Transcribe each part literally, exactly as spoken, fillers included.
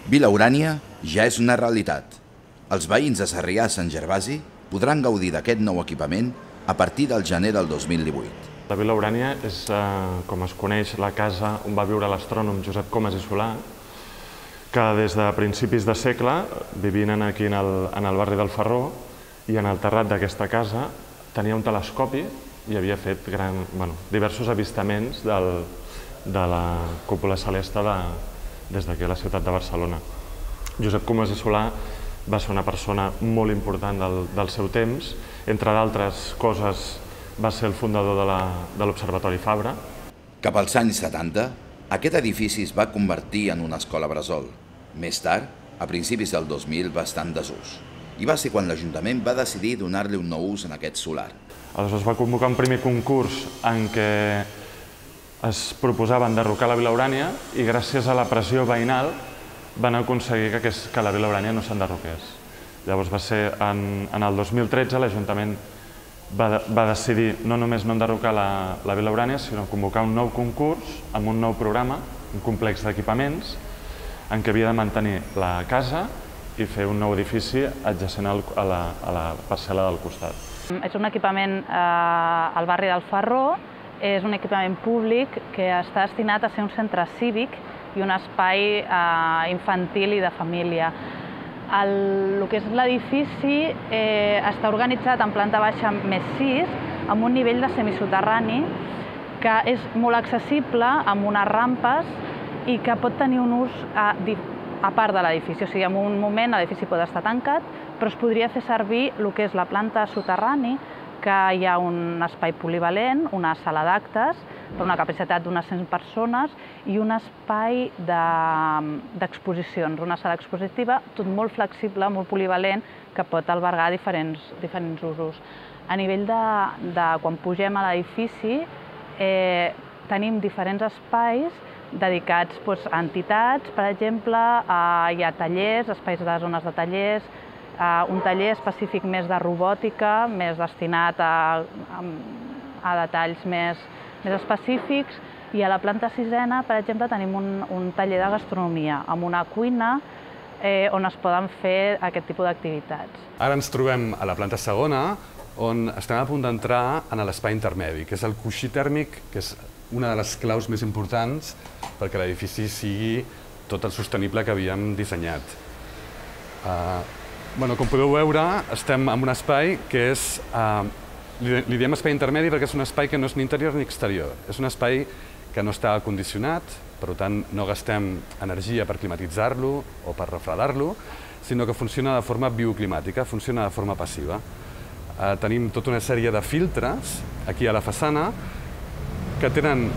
Vila Urània ja és una realitat. Els veïns de Sarrià-Sant Gervasi podran gaudir d'aquest nou equipament a partir del gener del dos mil divuit. La Vila Urània és, com es coneix, la casa on va viure l'astrònom Josep Comas i Solà, que des de principis de segle vivien aquí en el barri del Ferró i en el terrat d'aquesta casa tenia un telescopi i havia fet diversos avistaments de la cúpula celeste des d'aquí a la ciutat de Barcelona. Josep Comas i Solà va ser una persona molt important del seu temps. Entre d'altres coses, va ser el fundador de l'Observatori Fabra. Cap als anys setanta, aquest edifici es va convertir en una escola bressol. Més tard, a principis del dos mil, va estar en desús. I va ser quan l'Ajuntament va decidir donar-li un nou ús en aquest solar. Aleshores es va convocar un primer concurs en què es proposava enderrocar la Vila Urània i gràcies a la pressió veïnal van aconseguir que la Vila Urània no s'enderroqués. Llavors va ser en el dos mil tretze l'Ajuntament va decidir no només no enderrocar la Vila Urània, sinó convocar un nou concurs amb un nou programa, un complex d'equipaments, en què havia de mantenir la casa i fer un nou edifici adjacent a la parcel·la del costat. És un equipament al barri del Ferró, és un equipament públic que està destinat a ser un centre cívic i un espai infantil i de família. El que és l'edifici està organitzat en planta baixa més sis, amb un nivell de semisoterrani que és molt accessible, amb unes rampes i que pot tenir un ús a part de l'edifici. O sigui, en un moment l'edifici pot estar tancat, però es podria fer servir el que és la planta soterrani, que hi ha un espai polivalent, una sala d'actes, per una capacitat d'unes cent persones, i un espai d'exposicions, una sala expositiva, tot molt flexible, molt polivalent, que pot albergar diferents usos. A nivell de quan pugem a l'edifici, tenim diferents espais dedicats a entitats, per exemple, hi ha tallers, espais de zones de tallers, un taller específic més de robòtica, més destinat a detalls més específics, i a la planta sisena, per exemple, tenim un taller de gastronomia, amb una cuina on es poden fer aquest tipus d'activitats. Ara ens trobem a la planta segona, on estem a punt d'entrar en l'espai intermedi, que és el coixí tèrmic, que és una de les claus més importants perquè l'edifici sigui tot el sostenible que havíem dissenyat. Com podeu veure, estem en un espai que és, li diem espai intermedi perquè és un espai que no és ni interior ni exterior. És un espai que no està condicionat, per tant no gastem energia per climatitzar-lo o per refredar-lo, sinó que funciona de forma bioclimàtica, funciona de forma passiva. Tenim tota una sèrie de filtres aquí a la façana que tenen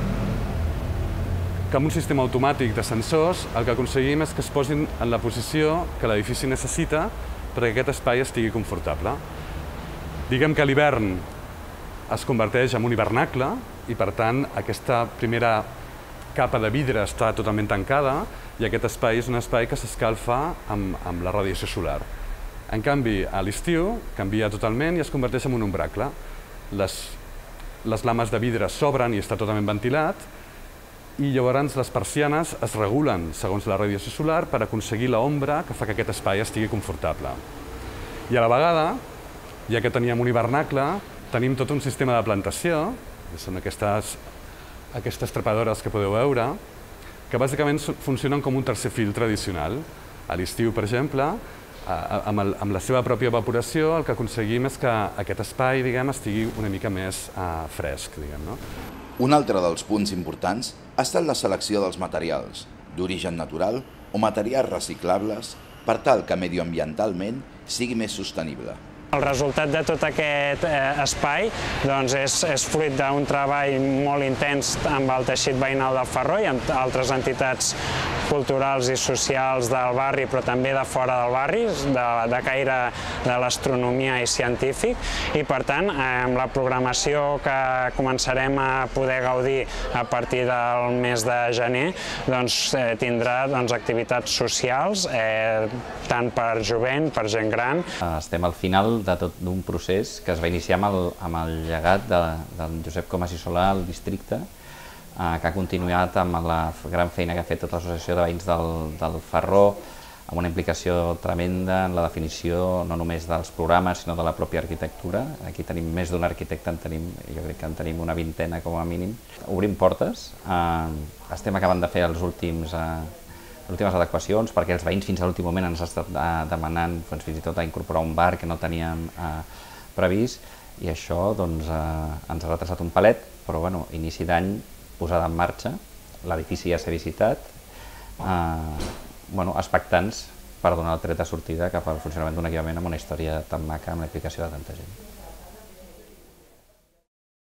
que amb un sistema automàtic de sensors el que aconseguim és que es posin en la posició que l'edifici necessita perquè aquest espai estigui confortable. Diguem que l'hivern es converteix en un hivernacle i, per tant, aquesta primera capa de vidre està totalment tancada i aquest espai és un espai que s'escalfa amb la radiació solar. En canvi, a l'estiu canvia totalment i es converteix en un umbracle. Les lames de vidre s'obren i està totalment ventilat i llavors les persianes es regulen segons la radiació solar per aconseguir l'ombra que fa que aquest espai estigui confortable. I a la vegada, ja que teníem un hivernacle, tenim tot un sistema de plantació, que són aquestes trepadores que podeu veure, que bàsicament funcionen com un tercer filtre addicional. A l'estiu, per exemple, amb la seva pròpia evaporació, el que aconseguim és que aquest espai estigui una mica més fresc. Un altre dels punts importants ha estat la selecció dels materials, d'origen natural o materials reciclables, per tal que medioambientalment sigui més sostenible. El resultat de tot aquest espai és fruit d'un treball molt intens amb el teixit veïnal del Ferró i amb altres entitats culturals i socials del barri, però també de fora del barri, de caire de l'astronomia i científic, i per tant, amb la programació que començarem a poder gaudir a partir del mes de gener, tindrà activitats socials, tant per jovent, per gent gran. Estem al final de tot d'un procés que es va iniciar amb el llegat del Josep Comas i Solà al districte, que ha continuat amb la gran feina que ha fet tota l'associació de veïns del Ferró amb una implicació tremenda en la definició no només dels programes, sinó de la pròpia arquitectura. Aquí tenim més d'un arquitecte, en tenim, jo crec que en tenim una vintena com a mínim. Obrim portes, eh, estem acabant de fer els últims, eh, les últimes adequacions, perquè els veïns fins a l'últim moment ens han estat eh, demanant doncs, fins i tot a incorporar un bar que no teníem eh, previst, i això doncs, eh, ens ha retrasat un palet, però bueno, inici d'any, posada en marxa, l'edifici ja s'ha visitat, eh, bueno, expectants per donar el tret de sortida cap al funcionament d'un equipament amb una història tan maca, amb la implicació de tanta gent.